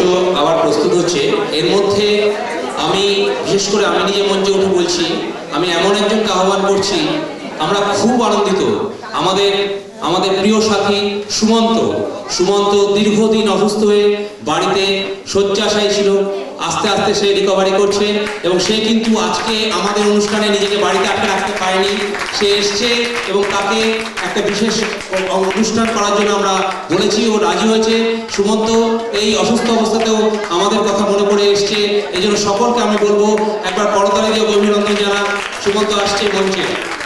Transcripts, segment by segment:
আবার প্রস্তুত হচ্ছে। এর মধ্যে আমি বিশেষ করে আমি নিজে মঞ্চে উঠে বলছি, আমি এমন একজনকে আহ্বান করছি, আমরা খুব আনন্দিত। আমাদের প্রিয় সাথী সুমন্ত দীর্ঘদিন অসুস্থ হয়ে বাড়িতে শয্যাশায়ী ছিল। আস্তে আস্তে সে রিকভারি করছে এবং সে কিন্তু আজকে আমাদের অনুষ্ঠানে নিজেকে বাড়িতে আটকে রাখতে পারেনি। সে এসছে এবং তাকে একটা বিশেষ অনুষ্ঠান করার জন্য আমরা বলেছি, ও রাজি হয়েছে। সুমন্ত এই অসুস্থ অবস্থাতেও আমাদের কথা মনে করে এসছে। এই জন্য সকলকে আমি বলবো একবার করতালি দিয়ে অভিনন্দন জানা। সুমন্ত আসছে মঞ্চে।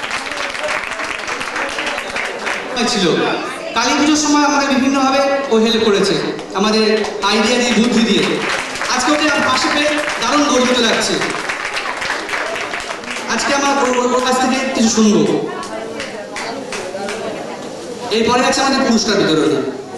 ছিল কালী পুজোর সময় আমাদের বিভিন্নভাবে ও হেল্প করেছে, আমাদের আইডিয়া দিয়ে, বুদ্ধি দিয়ে। আজকে ওকে পাশে পেয়ে দারুণ গর্বিত লাগছে। আজকে আমার ওর কাছ থেকে কিছু শুনবো। এরপরে আছে আমাদের পুরস্কার বিতরণী।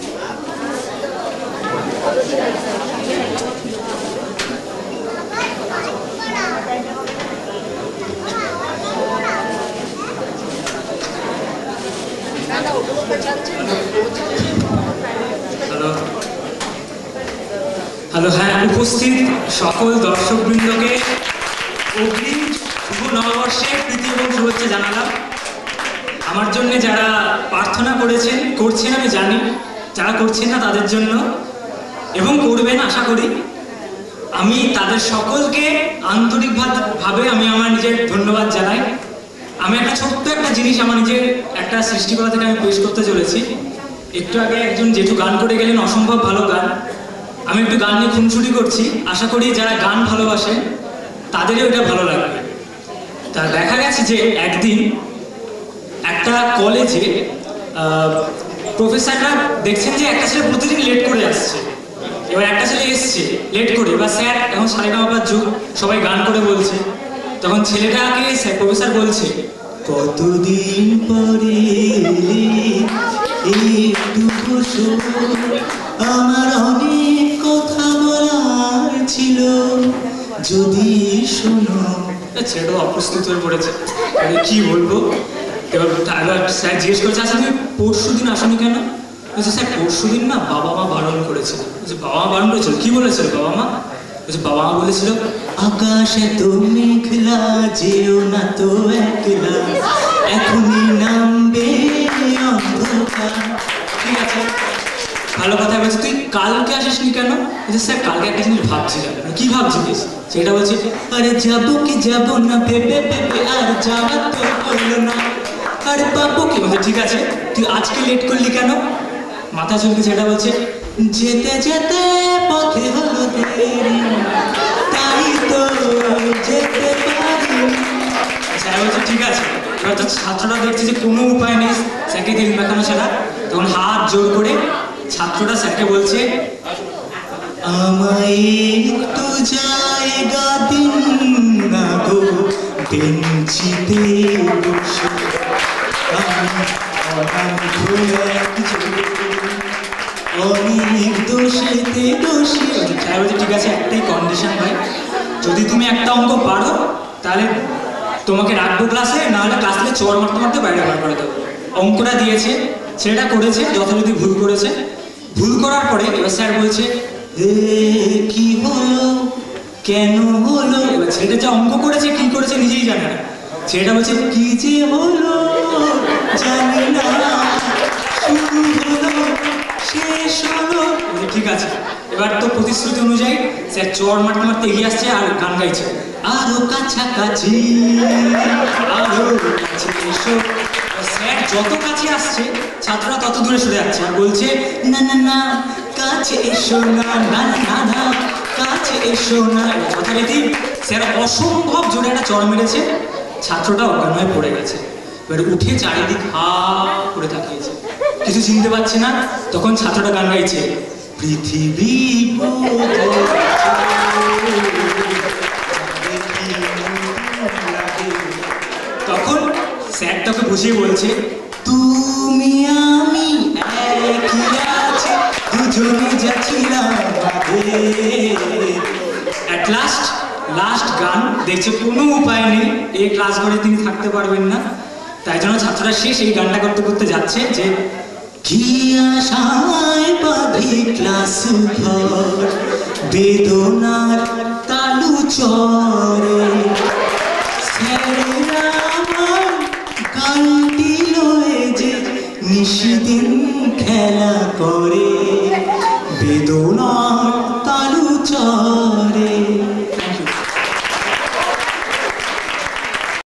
হ্যালো, হ্যাঁ, উপস্থিত সকল দর্শকবৃন্দকে অগ্রিম শুভ নববর্ষের প্রীতি এবং শুভেচ্ছা জানালাম। আমার জন্য যারা প্রার্থনা করছেন আমি জানি, যারা করছেন না তাদের জন্য এবং করবেন আশা করি, আমি তাদের সকলকে আন্তরিকভাবে আমি আমার নিজের ধন্যবাদ জানাই। আমি একটা ছোট্ট একটা জিনিস আমার নিজের একটা সৃষ্টিকলা থেকে আমি পেশ করতে চলেছি। একটু আগে একজন জেঠু গান করে গেলেন, অসম্ভব ভালো গান। আমি একটু গান নিয়ে খুনসুটি করছি, আশা করি যারা গান ভালোবাসেন তাদেরও এটা ভালো লাগবে। তা দেখা গেছে যে একদিন একটা কলেজে প্রফেসররা দেখছেন যে একটা ছেলে প্রতিদিন লেট করে আসছে। এবার একটা ছেলে এসছে লেট করে, বা স্যার এখন 9:30 যুগ, সবাই গান করে বলছে। তখন ছেলেটাকে প্রফেসর বলছে, কতদিন পরে আমার অনেক কথা বলার ছিল, যদি শোনো। ছেলেটা অপ্রস্তুত হয়ে পড়েছে, কি বলবো। এবার স্যার জিজ্ঞেস করেছে, আচ্ছা তুমি পরশুদিন আসনি কেন? বলছে, স্যার পরশুদিন না বাবা মা বারণ করেছিল। বলছে, বাবা মা বারণ করেছিল? কি বলেছিল বাবা মা? বলছে, বাবা মা বলেছিল আকাশে তো মেঘলা, যেও না তো একলা, এখনই নামবে অন্ধকার। ঠিক আছে, ভালো কথা বলছে। তুই কালকে আসিসনি কেন? বলছে, স্যার কালকে একটা জিনিস ভাবছিলাম। কি ভাবছিলিস? সেটা বলছে, আরে যাবো কি যাবো না ভেবে ভেবে আর যাওয়া তো হলো না, আরে পাবো কি। বলছে, ঠিক আছে, তুই আজকে লেট করলি কেন? মাথা চুলকে সেটা বলছে, যেতে যেতে পথে হলো দেরি, তাই তো যেতে পারি। স্যার বলছে, ঠিক আছে। এবার তো ছাত্ররা দেখছে যে কোনো উপায় নেই স্যারকে দিন দেখানো ছাড়া, তখন হাত জোর করে ছাত্রটা স্যারকে বলছে, আমায় একটু জায়গা দিন না গো, বেঞ্চিতে বসে অনেক দোষেতে দোষী। স্যার বলছে, ঠিক আছে, একটাই কন্ডিশন ভাই, যদি তুমি একটা অঙ্ক পারো তাহলে তোমাকে রাখবো ক্লাসে, নাহলে ক্লাস থেকে চোর মারতে মারতে বাইরে বার করে দেবো। অঙ্কটা দিয়েছে, ছেলেটা করেছে, যথারীতি ভুল করেছে। ভুল করার পরে এবার স্যার বলছে, কি হলো, কেন হলো? এবার ছেলেটা যে অঙ্ক করেছে, কি করেছে নিজেই জানে না। ছেলেটা বলছে, কি যে হলো জানি না, শুরু হলো শেষ হলো। ঠিক আছে, এবার তো প্রতিশ্রুতি অনুযায়ী স্যার চোর মারতে মারতে এগিয়ে আসছে আর গান গাইছে, আরো কাছাকাছি, আরো কাছে এসো। স্যার যত কাছে আসছে ছাত্ররা তত দূরে সরে যাচ্ছে আর বলছে, না না না কাছে এসো না, না না না কাছে এসো না। যথারীতি স্যার অসম্ভব জোরে একটা চড় মেরেছে, ছাত্রটা অজ্ঞান হয়ে পড়ে গেছে। এবার উঠে চারিদিক হা করে তাকিয়েছে, কিছু চিনতে পারছে না। তখন ছাত্রটা গান গাইছে, পৃথিবী তখন স্যার তাকে বুঝিয়ে বলছে, তুমি আমি একই আছে, দুজনে যাচ্ছিলাম অ্যাট লাস্ট গান দেখছে কোনো উপায় নেই, এই ক্লাস ঘরে তিনি থাকতে পারবেন না। তাই জন্য ছাত্ররা শেষ এই গানটা করতে করতে যাচ্ছে যে, কি আশায় বাঁধি ক্লাস ঘর, বেদনার তালু চরে স্যারেরা আমার গানটি লয়ে যে নিশিদিন খেলা করে বেদনার